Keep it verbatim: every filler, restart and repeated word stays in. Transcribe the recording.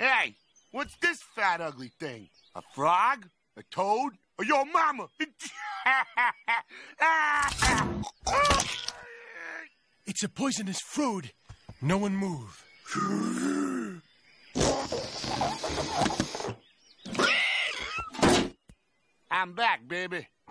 Hey, what's this fat, ugly thing? A frog? A toad? Or your mama? It's a poisonous fruit. No one move. I'm back, baby.